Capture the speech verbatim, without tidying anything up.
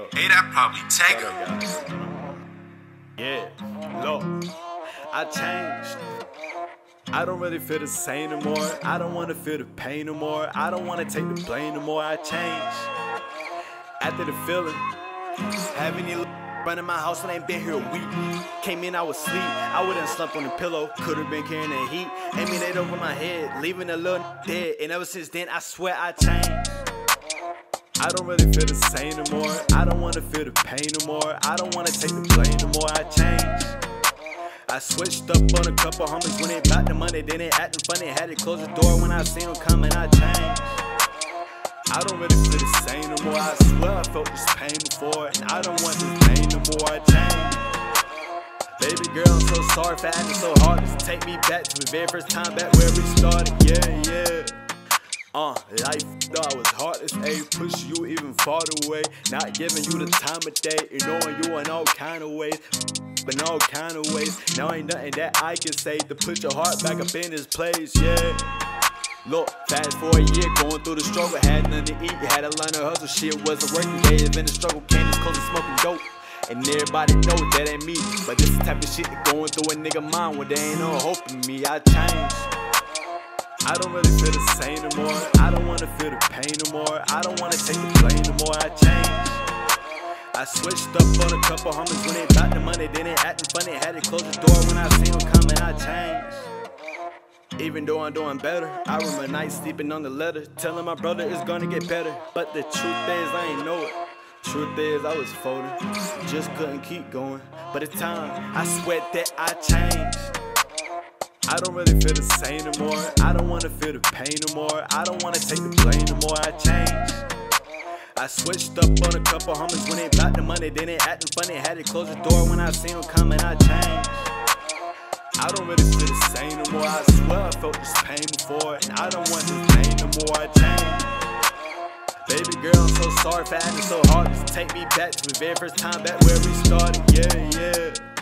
Yo. Hey, that probably take her. Yeah, look, I changed. I don't really feel the same no more. I don't wanna feel the pain no more. I don't wanna take the blame no more. I changed. After the feeling, having you running my house and ain't been here a week. Came in, I was asleep. I wouldn't slept on the pillow. Could've been carrying the heat. Aiming it over my head, leaving a little dead. And ever since then, I swear I changed. I don't really feel the same no more. I don't wanna feel the pain no more. I don't wanna take the blame no more. I changed. I switched up on a couple homies when they got the money, then they acting funny. Had to close the door when I seen them coming. I changed. I don't really feel the same no more. I swear I felt this pain before, and I don't want this pain no more. I changed. Baby girl, I'm so sorry for acting so hard. Just take me back to the very first time, back where we started. Yeah, yeah. Uh, life thought I was heartless, ayy, push you even farther away. Not giving you the time of day, ignoring you in all kind of ways, but in all kind of ways. Now ain't nothing that I can say to put your heart back up in this place, yeah. Look, fast for a year, going through the struggle, had nothing to eat, had to learn to hustle, shit wasn't working, gave in the struggle, came this close to smoking dope. And everybody know that ain't me, but this the type of shit that going through a nigga mind when there ain't no hope in me. I changed. I don't really feel the same no more. I don't wanna feel the pain no more. I don't wanna take the blame no more. I changed. I switched up on a couple homies when they got the money, then they acting funny. Had to close the door when I seen them coming. I changed. Even though I'm doing better, I remember nights sleeping on the letter, telling my brother it's gonna get better. But the truth is I ain't know it. Truth is I was folding, just couldn't keep going. But it's time, I swear that I changed. I don't really feel the same no more. I don't wanna feel the pain no more. I don't wanna take the blame no more. I changed. I switched up on a couple homies when they got the money, then they acting funny. Had to close the door when I seen them coming. I changed. I don't really feel the same no more. I swear I felt this pain before, and I don't want this pain no more. I changed. Baby girl, I'm so sorry for acting so hard. Just take me back to the very first time, back where we started. Yeah, yeah.